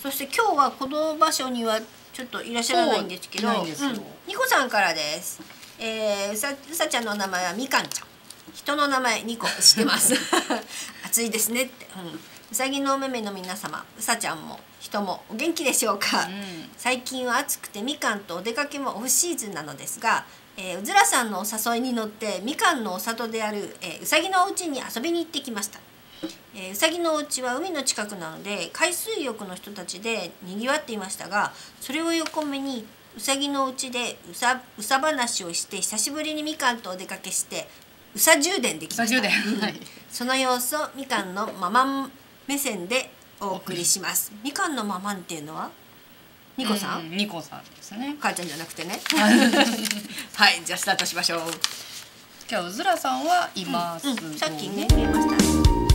そして今日はこの場所にはちょっといらっしゃらないんですけど、ニコさんからです。うさちゃんの名前はみかんちゃん。人の名前ニコ知ってます。暑いですねって。うさぎのおめめの皆様、うさちゃんも人もお元気でしょうか。最近は暑くてみかんとお出かけもオフシーズンなのですが、うずらさんのお誘いに乗ってみかんのお里である、うさぎのお家に遊びに行ってきました。うさぎのお家は海の近くなので海水浴の人たちでにぎわっていましたが、それを横目にうさぎのお家でうさ話をして久しぶりにみかんとお出かけしてうさ充電できました。その様子をみかんのママン目線でお送りします。みかんのママンっていうのはニコさん？ ニコさんですね。 母ちゃんじゃなくてね。はい、じゃあスタートしましょう。 今日うずらさんはいます。 さっきね見えました。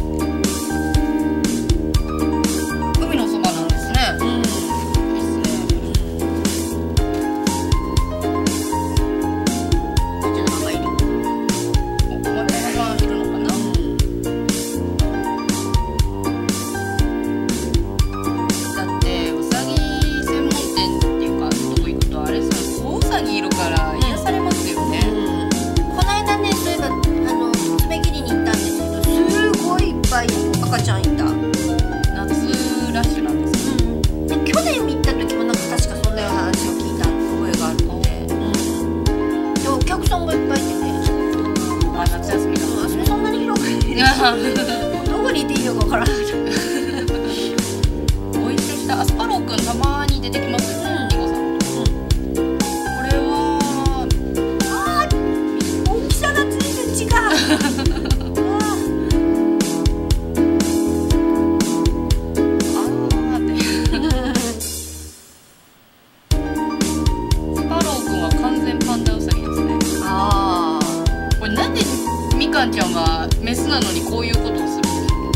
海のそばなんですね。 赤ちゃんいた。 夏ラッシュなんですけど、去年見た時もなんか確かそんなような話を聞いた覚えがあるので、でもお客さんがいっぱいいてね。 夏休みだもんね。 そんなに広くない。どこにいていいのかわからない。 ご一緒したアスパローくんたまに出てきますよね。ニコさんと。これは大きさが随分違う。 みかんちゃんはメスなのにこういうことをするん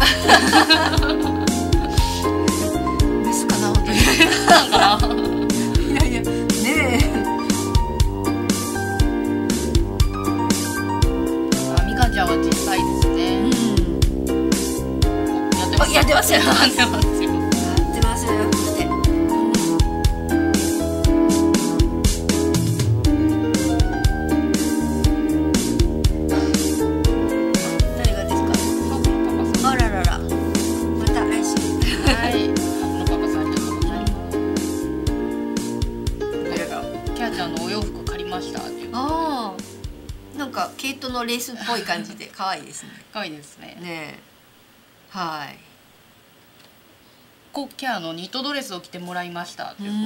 です。 メスかな、本当に。 なんかな。 いやいや、ねえ。みかんちゃんは小さいですね。やってます。 やってますよ。 やってますよ。 やってますよ。なんか毛糸のレースっぽい感じで可愛いですね。 可愛いですね。 ねえ、はい。 キャのニットドレスを着てもらいましたという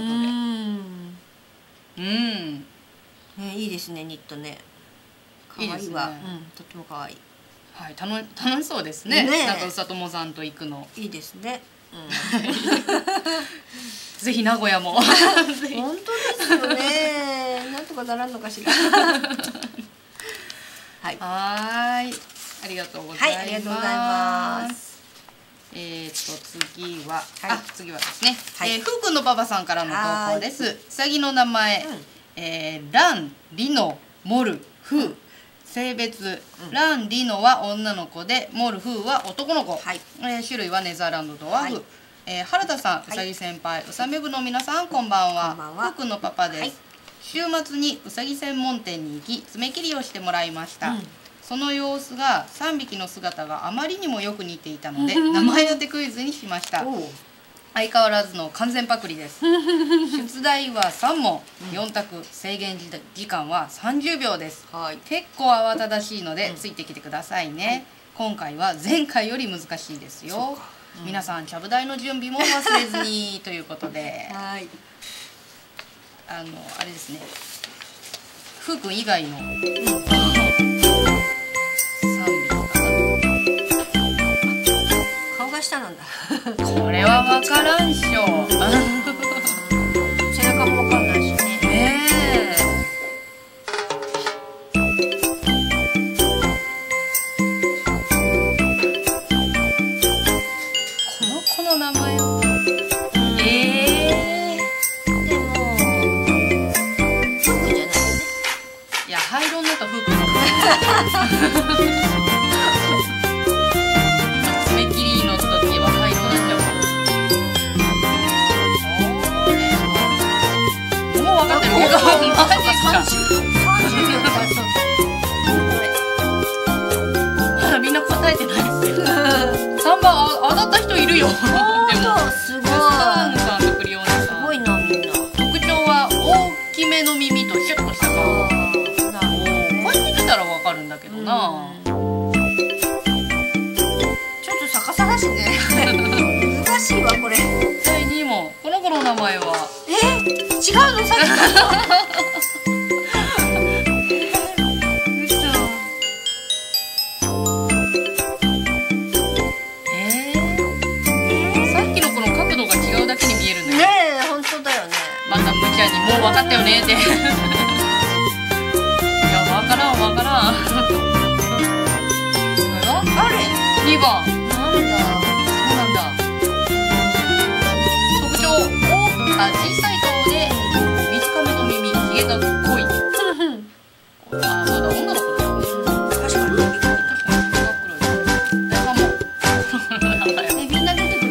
ことで。 ね、いいですね、ニットね。可愛いわ。とっても可愛い。 はい、楽しそうですね。なんかうさともさんと行くの。 いいですね。 ぜひ名古屋も。 本当ですよね。なんとかならんのかしら。はい。 ありがとうございます。 はい、ありがとうございます。 次はですね。ふうくんのパパさんからの投稿です。うさぎの名前、ラン、リノ、モル、フー。性別、ラン、リノは女の子で、モル、フーは男の子。種類はネザーランドドワーフ。原田さん、うさぎ先輩、うさめ部の皆さん、こんばんは。ふうくんのパパです。週末にうさぎ専門店に行き爪切りをしてもらいました。その様子が3匹の姿があまりにもよく似ていたので名前当てクイズにしました。相変わらずの完全パクリです。出題は3問、4択、制限時間は30秒です。結構慌ただしいのでついてきてくださいね。今回は前回より難しいですよ。皆さんちゃぶ台の準備も忘れずにということで。あれですね、ふうくん以外の3匹かな。 顔が下なんだ。 これは分からんっしょ。 背中も分かんないしね。 この子の名前を。灰色になった服なん爪切りの時は灰色になっちゃう。 30秒だそう。 まだみんな答えてないですよ。3番当たった人いるよ。でもすごい。 スターヌさんとクリオネさん。 すごいなみんな。 特徴は大きめの耳とシュッとした顔。こうやって見たらわかるんだけどな。 ちょっと逆さだしね。難しいわこれ。 第2問、この子の名前は。 違うのさっきさっきのこの角度が違うだけに見えるんだよ。 ねえ、本当だよね。 またむちゃんにもう分かったよねって。いや、分からん分からん。これはあれ 2番。 なんだ。 そうなんだ。特徴、小さい顔で短めの耳、ひげが濃い。あ、そうだ、女の子だよね。 確かに。 確かにひげが黒い。大半も。 みんな出てくる。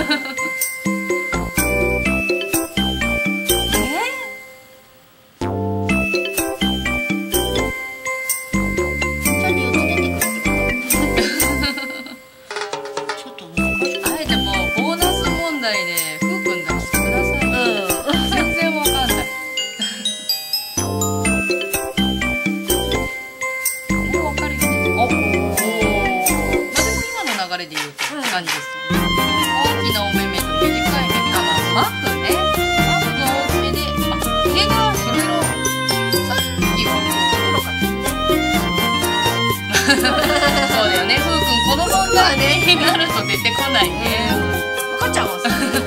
で言うと感じですよね。大きなお目目と短い耳、マフね。マフが大きめで、ひげが白色。さっきは黒かった。そうだよね、ふうくんこの問題になると出てこないね。 分かっちゃうわ。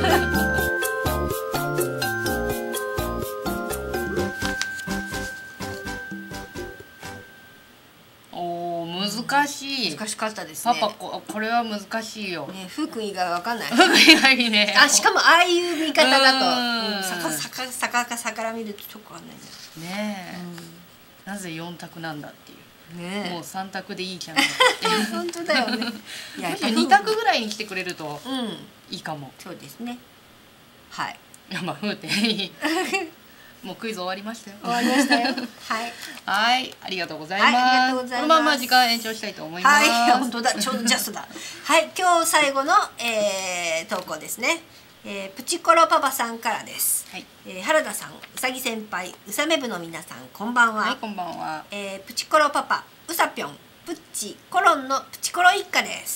難しい。 難しかったですね。 パパ、これは難しいよ。 ね、ふうくん以外わかんない。 ふうくん以外ね。 しかもああいう見方だと、逆ら見るとちょっとわかんないんだ。 ねえ。なぜ4択なんだっていう。 ねえ。 もう3択でいいじゃん。 本当だよね。 いや、2択ぐらいに来てくれるといいかも。 そうですね。はい。 いや、まあ、ふうっていい。もうクイズ終わりましたよ。 終わりましたよ。はい。 はい、ありがとうございます。このまま時間延長したいと思います。 はい、本当だ、ちょうどジャストだ。はい、今日最後の投稿ですね。プチコロパパさんからです。はい。原田さん、うさぎ先輩、うさめ部の皆さん、こんばんは。 はい、こんばんは。 プチコロパパ、うさぴょん、プッチ、コロンのプチコロ一家です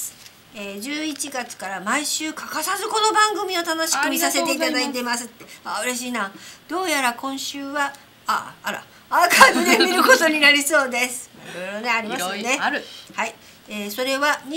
。11月から毎週欠かさずこの番組を楽しく見させていただいてますって。嬉しいな。どうやら今週はアーカイブで見ることになりそうです。いろいろねありますよね。 ある。 はい。それは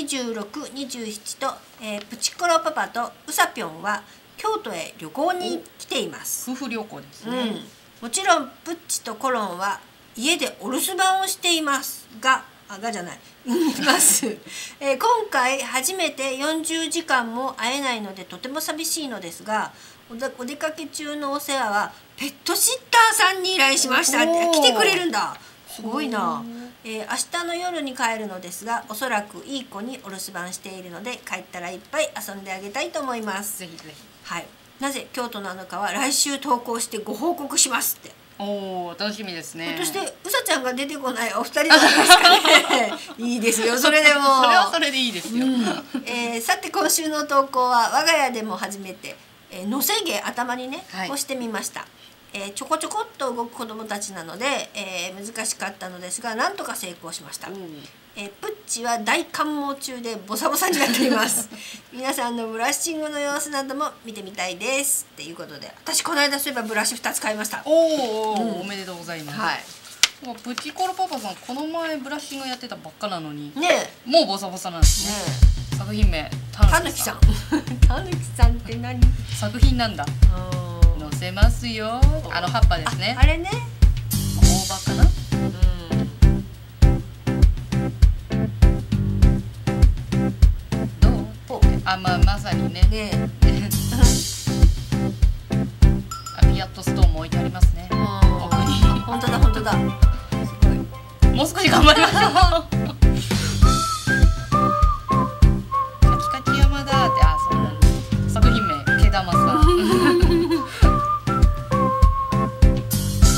26、27と、プチコロパパとうさぴょんは京都へ旅行に来ています。 夫婦旅行ですね。 もちろんプッチとコロンは家でお留守番をしていますが。じゃないいます、今回初めて40時間も会えないのでとても寂しいのですが、お出かけ中のお世話はペットシッターさんに依頼しましたって。来てくれるんだ。すごいな。明日の夜に帰るのですが、おそらくいい子にお留守番しているので帰ったらいっぱい遊んであげたいと思います。 ぜひぜひ。 はい。なぜ京都なのかは来週投稿してご報告しますって。 おー、楽しみですね。 そしてうさちゃんが出てこないお二人なんですかね。いいですよ、それでも。 それはそれでいいですよ。 さて今週の投稿は我が家でも初めてのせ毛頭にね、をしてみました。ちょこちょこっと動く子供たちなので、難しかったのですがなんとか成功しました。プッチは大感冒中でボサボサになっています皆さんのブラッシングの様子なども見てみたいですっていうことで、私この間そういえばブラシ2つ買いました。 おめでとうございます。はい。プチコロパパさんこの前ブラッシングやってたばっかなのにね、もうボサボサなんですね。作品名たぬきさん。たぬきさんって何？ 作品なんだ。載せますよ。あの葉っぱですね。 あれね。 大葉かな。まさにね。ピアットストーンも置いてありますね。奥に。 本当だ本当だ。すごい。 もう少し頑張りましょう。カキカキ山だって、そうなんです。作品名毛玉さん。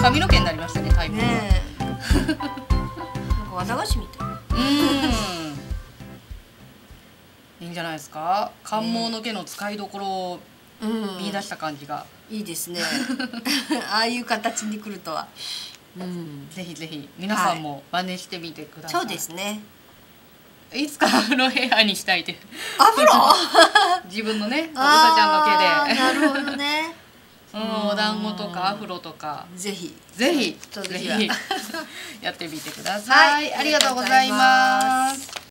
髪の毛になりましたね、タイプが。 ねえ。なんか綿菓子みたい。 いいんじゃないですか。関毛の毛の使いどころを見出した感じが、 いいですね。ああいう形に来るとは。 ぜひぜひ皆さんも真似してみてください。 そうですね。 いつかアフロヘアにしたいって。 アフロ？ 自分のね、うさちゃんの毛で。 なるほどね。 お団子とかアフロとか、 ぜひやってみてください。ありがとうございます。